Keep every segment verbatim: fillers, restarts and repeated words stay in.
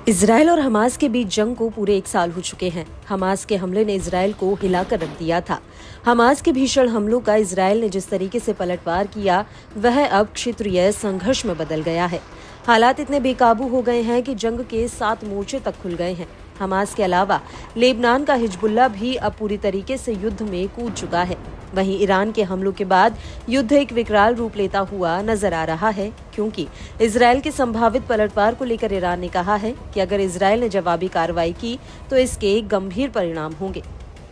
Israel और Hamas के बीच जंग को पूरे एक साल हो चुके हैं। हमास के हमले ने इजराइल को हिलाकर रख दिया था। हमास के भीषण हमलों का इजराइल ने जिस तरीके से पलटवार किया, वह अब क्षेत्रीय संघर्ष में बदल गया है। हालात इतने बेकाबू हो गए हैं कि जंग के सात मोर्चे तक खुल गए हैं। हमास के अलावा लेबनान का हिजबुल्लाह भी अब पूरी तरीके से युद्ध में कूद चुका है। वहीं ईरान के हमलों के बाद युद्ध एक विकराल रूप लेता हुआ नजर आ रहा है, क्योंकि इजराइल के संभावित पलटवार को लेकर ईरान ने कहा है कि अगर इजराइल ने जवाबी कार्रवाई की तो इसके गंभीर परिणाम होंगे।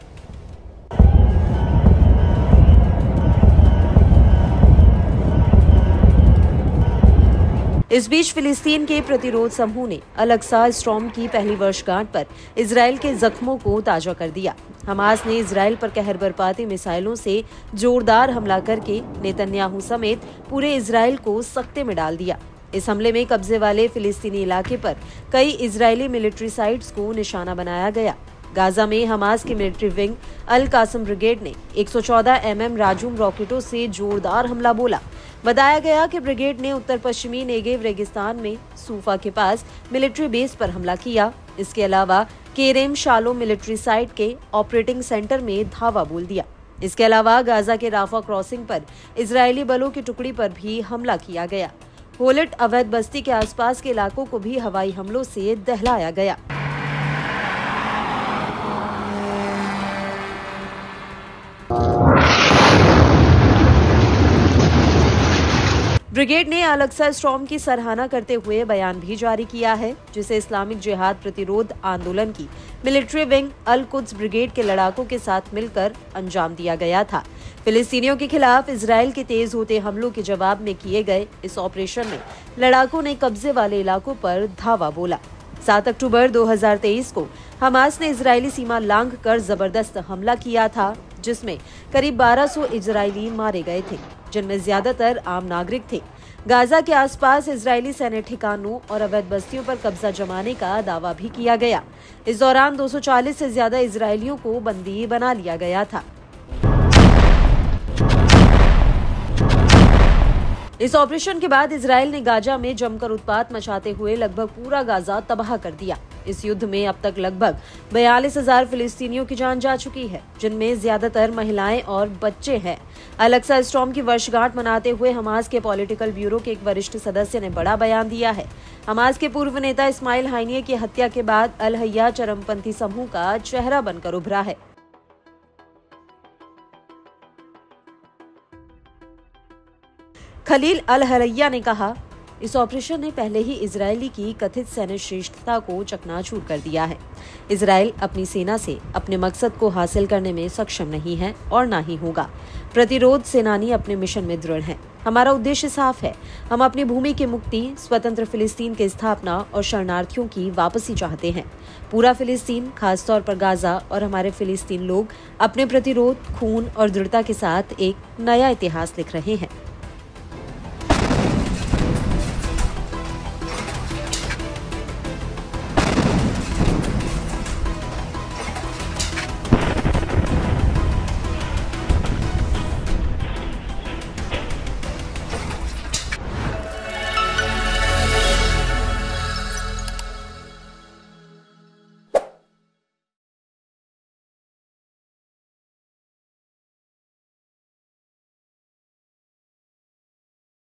इस बीच फिलिस्तीन के प्रतिरोध समूह ने अल-अक्सा स्टॉर्म की पहली वर्षगांठ पर इजराइल के जख्मों को ताजा कर दिया। हमास ने इजराइल पर कहर बरपाती मिसाइलों से जोरदार हमला करके नेतन्याहू समेत पूरे इजराइल को सकते में डाल दिया। इस हमले में कब्जे वाले फिलिस्तीनी इलाके पर कई इजरायली मिलिट्री साइट्स को निशाना बनाया गया। गाजा में हमास की military wing Al Qassam brigade ने एक सौ चौदह एम एम राजूम रॉकेटों से जोरदार हमला बोला। बताया गया कि ब्रिगेड ने उत्तर पश्चिमी नेगेव रेगिस्तान में सूफा के पास मिलिट्री बेस पर हमला किया। इसके अलावा केरेम शालो मिलिट्री साइट के ऑपरेटिंग सेंटर में धावा बोल दिया। इसके अलावा गाजा के राफा क्रॉसिंग पर इजरायली बलों की टुकड़ी पर भी हमला किया गया। होलेट अवैध बस्ती के आसपास के इलाकों को भी हवाई हमलों से दहलाया गया। ब्रिगेड ने अल-अक्सा स्टॉर्म की सराहना करते हुए बयान भी जारी किया है, जिसे इस्लामिक जिहाद प्रतिरोध आंदोलन की military wing Al Quds brigade के लड़ाकों के साथ मिलकर अंजाम दिया गया था। फिलिस्तीनियों के खिलाफ इजराइल के तेज होते हमलों के जवाब में किए गए इस ऑपरेशन में लड़ाकों ने कब्जे वाले इलाकों पर धावा बोला। सात अक्टूबर दो हज़ार तेईस को हमास ने इजरायली सीमा लांघ कर जबरदस्त हमला किया था, जिसमें करीब बारह सौ इजरायली मारे गए थे, जिनमें ज्यादातर आम नागरिक थे। गाजा के आसपास इजरायली सैन्य ठिकानों और अवैध बस्तियों पर कब्जा जमाने का दावा भी किया गया। इस दौरान दो सौ चालीस से ज्यादा इजरायलियों को बंदी बना लिया गया था। इस ऑपरेशन के बाद इजराइल ने गाजा में जमकर उत्पात मचाते हुए लगभग पूरा गाजा तबाह कर दिया। इस युद्ध में अब तक लगभग बयालीस हजार फिलिस्तीनियों की जान जा चुकी है, जिनमें ज्यादातर महिलाएं और बच्चे हैं। अल-अक्सा स्टॉर्म की वर्षगांठ मनाते हुए हमास के पॉलिटिकल ब्यूरो के एक वरिष्ठ सदस्य ने बड़ा बयान दिया है। हमास के पूर्व नेता इस्माइल हानिये की हत्या के बाद अल हय्या चरमपंथी समूह का चेहरा बनकर उभरा है। खलील अल हरैया ने कहा, इस ऑपरेशन ने पहले ही इजरायली की कथित सैन्य श्रेष्ठता को चकनाचूर कर दिया है। इजराइल अपनी सेना से अपने मकसद को हासिल करने में सक्षम नहीं है और ना ही होगा। प्रतिरोध सेनानी अपने मिशन में दृढ़ हैं। हमारा उद्देश्य साफ है। हम अपनी भूमि की मुक्ति, स्वतंत्र फिलिस्तीन की स्थापना और शरणार्थियों की वापसी चाहते हैं। पूरा फिलिस्तीन, खासतौर पर गाजा और हमारे फिलिस्तीन लोग अपने प्रतिरोध, खून और दृढ़ता के साथ एक नया इतिहास लिख रहे हैं।